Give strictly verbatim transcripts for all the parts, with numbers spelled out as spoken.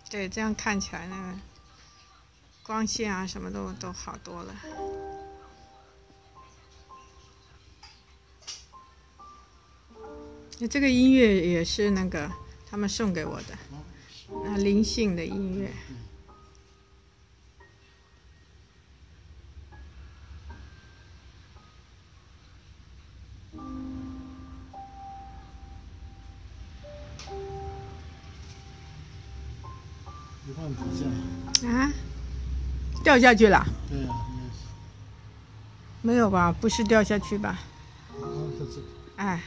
对，这样看起来那个光线啊什么都都好多了。这个音乐也是那个他们送给我的，那灵性的音乐。 一放底下啊，掉下去了？ 对呀、啊， 没有吧？不是掉下去吧？ 啊，在这里。 哎，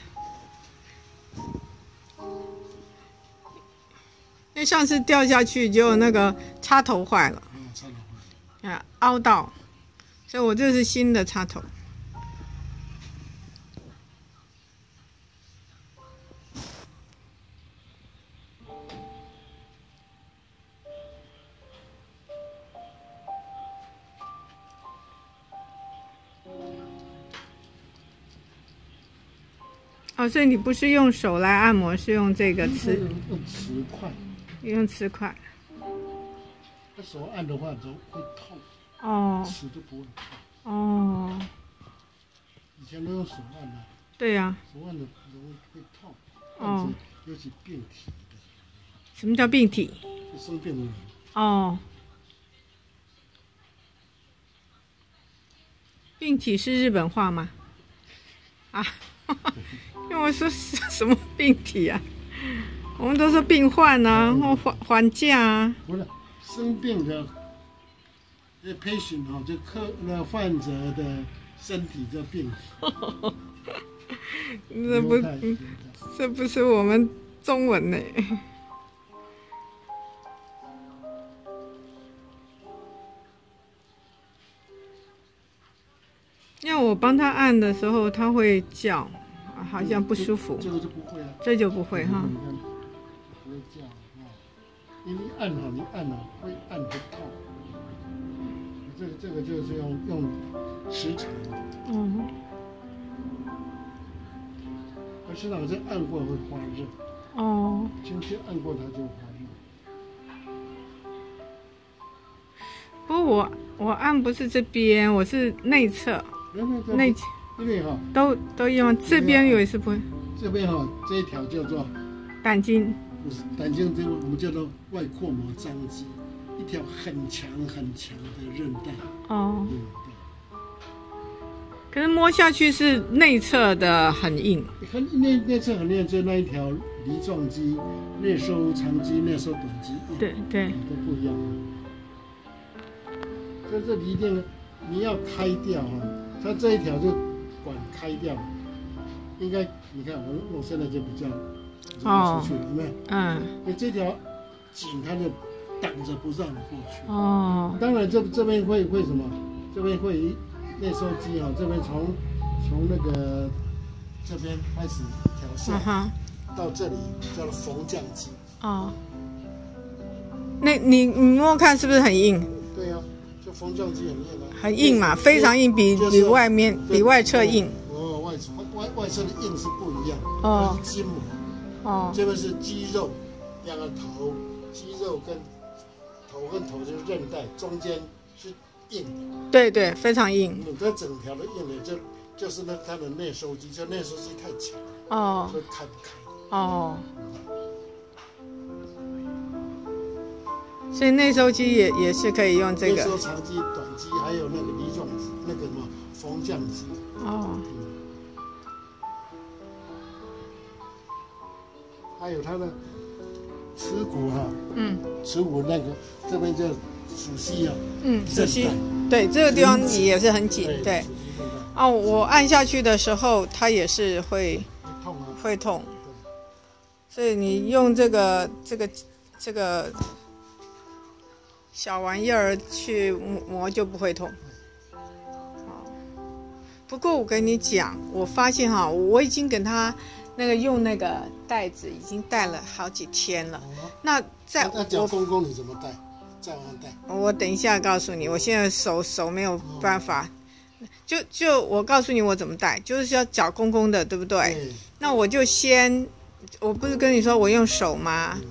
因为上次掉下去就那个插头坏了， 嗯，插头坏了。 啊，凹到，所以我这是新的插头。哦，所以你不是用手来按摩，是用这个磁， 用磁块， 用磁块。 那手按的话就会痛， 哦， 磁就不会痛。 哦， 以前都用手按的， 对呀、啊。 手按的容易会痛。 哦， 尤其病体的。 什么叫病体？ 就生病的人。 哦，病体是日本话吗？啊？因为我说什么病体啊？我们都说病患啊，或还还价啊。 不是生病的，这 patient 哈，就客那患者的身体叫病体。 这不，这不是我们中文呢。因为我帮他按的时候，他会叫。好像不舒服， 这个就不会啊， 这就不会哈。 你看，不会这样啊，因为按好你按了会按不痛。这个这个就是用用磁场。 嗯。 而磁场这按过会发热。 哦。 轻轻按过它就发热。 不过我我按不是这边，我是内侧。内侧。 这边哈， 都都用这边有一次不会。 这边哈，这一条叫做胆经， 不是胆经，这个我们叫做外扩膜张肌，一条很强很强的韧带。 哦。 嗯，对。 可是摸下去是内侧的很硬。 很内内侧很硬，就那一条梨状肌、内收长肌、内收短肌。 对对。 都不一样。所以这里一定你要开掉哈，它这一条就。管开掉，应该你看我我现在就比较出去了，有没有？嗯。你这条紧，它就挡着不让你过去。哦。当然这这边会会什么？这边会内收肌哈，这边从从那个这边开始调下，到这里叫做缝降肌。哦。那你你摸看是不是很硬？对呀、啊。就缝降肌很硬啊，很硬嘛，非常硬，比比外面比外侧硬。哦，外外外侧的硬是不一样，它是筋膜。哦，这边是肌肉，两个头，肌肉跟头跟头就是韧带，中间是硬的。对对，非常硬。嗯，这整条的硬的就就是那它的内收肌，就内收肌太强，哦，所以开不开。哦。所以内收肌也也是可以用这个。内收长肌、短肌，还有那个梨状肌，那个什么缝降肌。哦。嗯。还有它的耻骨哈，嗯，耻骨那个这边叫属膝啊，嗯，属膝，对，这个地方也是很紧，对。哦，我按下去的时候，它也是会痛啊，会痛。所以你用这个这个这个。小玩意儿去磨就不会痛。不过我跟你讲，我发现哈，我已经跟他那个用那个袋子已经戴了好几天了。那在那脚公公你怎么戴？再往戴？我等一下告诉你，我现在手手没有办法。就就我告诉你我怎么戴，就是要脚公公的，对不对？那我就先，我不是跟你说我用手吗？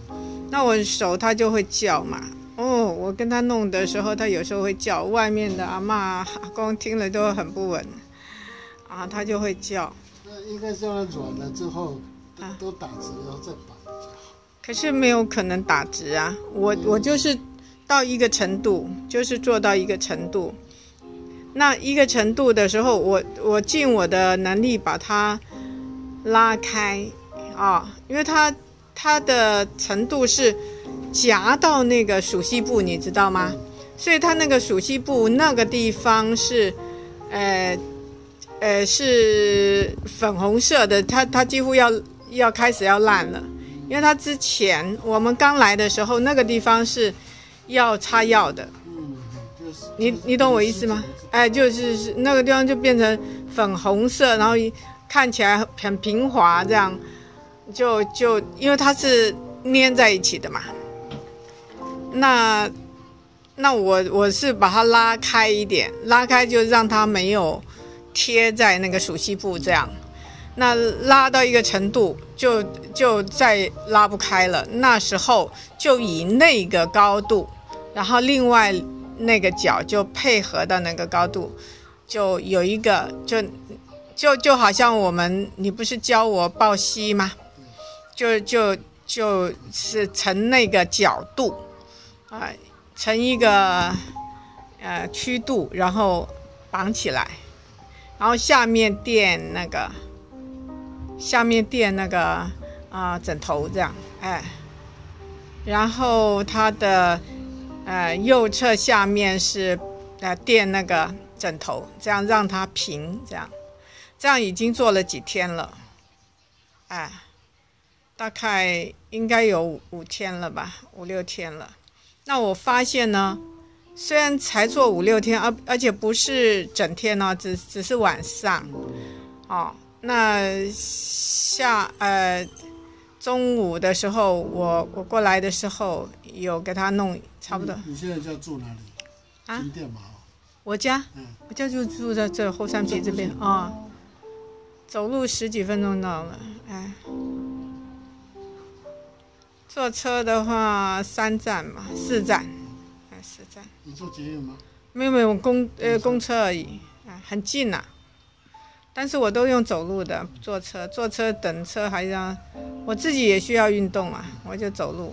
那我手它就会叫嘛。哦，我跟他弄的时候，他有时候会叫，外面的阿嬷阿公听了都很不稳，啊，他就会叫。 那应该是要软了之后，啊、都打直，然后再绑比较好。 可是没有可能打直啊，我我就是到一个程度，就是做到一个程度。那一个程度的时候，我我尽我的能力把它拉开啊，因为它它的程度是夹到那个属膝部，你知道吗？所以它那个属膝部那个地方是，呃呃是粉红色的，它它几乎要要开始要烂了，因为它之前我们刚来的时候那个地方是要擦药的。你你懂我意思吗？哎，就是那个地方就变成粉红色，然后看起来很平滑，这样就就因为它是粘在一起的嘛。那那我我是把它拉开一点，拉开就让它没有贴在那个属膝部这样。那拉到一个程度就就再拉不开了，那时候就以那个高度，然后另外那个脚就配合到那个高度，就有一个就就就好像我们你不是教我抱膝吗？就就就是成那个角度啊、呃，成一个呃曲度，然后绑起来，然后下面垫那个下面垫那个啊、呃、枕头这样，哎，然后它的。呃，右侧下面是呃垫那个枕头，这样让它平，这样，这样已经做了几天了，哎，大概应该有五五天了吧，五六天了。那我发现呢，虽然才做五六天，而而且不是整天哦，只只是晚上，哦，那下呃。中午的时候，我我过来的时候有给他弄差不多。 你, 你现在家住哪里？啊？金店嘛。 我家， 嗯， 我家就住在这后山皮这边啊、哦，走路十几分钟到了，哎。坐车的话三站嘛，四站，哎，四站。 你坐捷运吗？ 没有没有，公呃公车而已，哎，很近呐、啊。但是我都用走路的，坐车，坐车等车还要，我自己也需要运动啊，我就走路。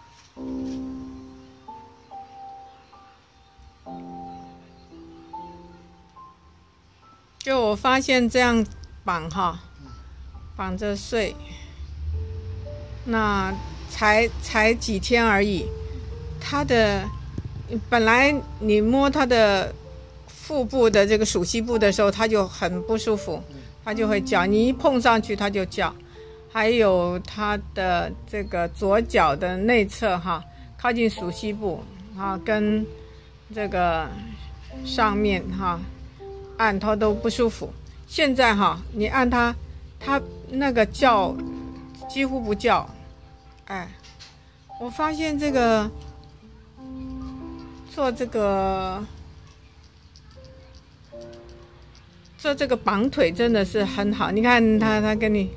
就我发现这样绑哈，绑着睡，那才才几天而已，他的本来你摸他的。腹部的这个属膝部的时候，它就很不舒服，它就会叫。你一碰上去，它就叫。还有它的这个左脚的内侧哈，靠近属膝部啊，跟这个上面哈按它都不舒服。现在哈，你按它，它那个叫几乎不叫。哎，我发现这个做这个。做这个绑腿真的是很好，你看他他跟你，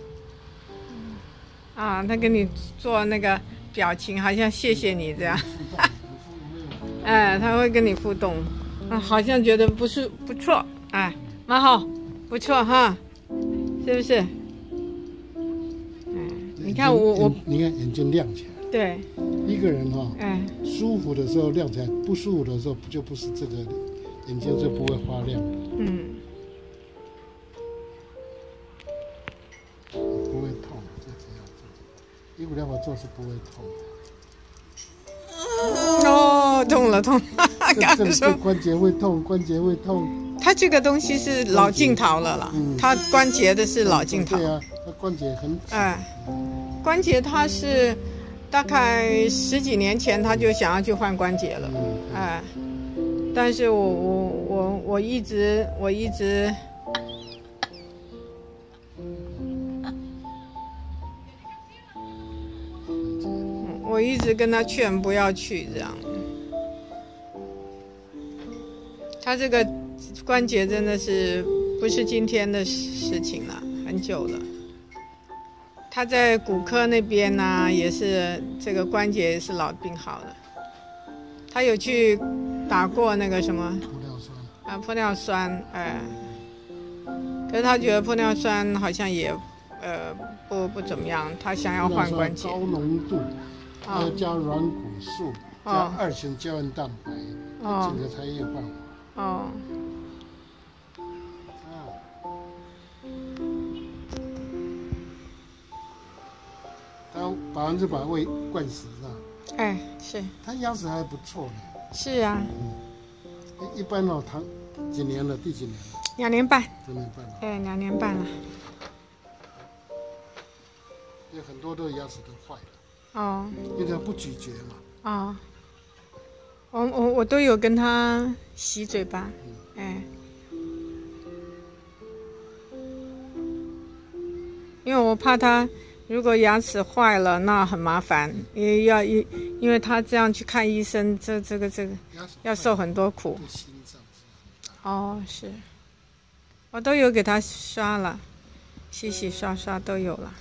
啊，他跟你做那个表情，好像谢谢你这样，哎，他会跟你互动，啊，好像觉得不是不错，哎，蛮好，不错哈，是不是？哎，你看我我， 你看眼睛亮起来， 对， 一个人哈、哦， 哎， 舒服的时候亮起来，不舒服的时候就不是这个，眼睛就不会发亮， 嗯。 不会痛，就这样做。一五两我做是不会痛的。哦，痛了痛了， 这这这关节会痛，关节会痛。 它这个东西是老镜头了啦，嗯、它关节的是老镜头。 对啊，它关节很。 哎，关节它是大概十几年前他就想要去换关节了，嗯、哎，但是我我我我一直我一直。我一直跟他劝不要去这样，他这个关节真的是不是今天的事情了，很久了。 他在骨科那边呢、啊，也是这个关节也是老病好了。他有去打过那个什么玻尿酸啊，玻尿酸，哎、呃，可是他觉得玻尿酸好像也呃不不怎么样，他想要换关节。 高浓度，还要加软骨素， 哦、 加二型胶原蛋白，哦、这个才有办法。哦。他百分之百喂灌食是吧？ 哎，是。 他牙齿还不错呢。 是啊。 嗯。一般哦，他几年了？第几年了？ 两年半。 两年半了。 哎，两年半了。 有很多的牙齿都坏了。 哦。 因为他不咀嚼嘛。 哦。我我我都有跟他洗嘴巴。嗯、哎。因为我怕他。如果牙齿坏了，那很麻烦，也要一，因为他这样去看医生，这这个这个要受很多苦。哦，是，我都有给他刷了，洗洗刷刷都有了。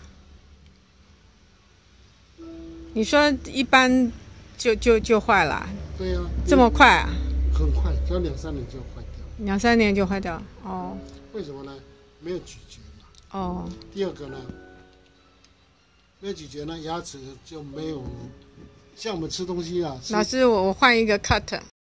你说一般就就就坏了？ 对呀、啊， 这么快啊？ 很快，只要两三年就坏掉。 两三年就坏掉？哦。 为什么呢？没有咀嚼嘛。 哦。 第二个呢？没有咀嚼呢，牙齿就没有像我们吃东西啊。 老师，我我换一个 cut。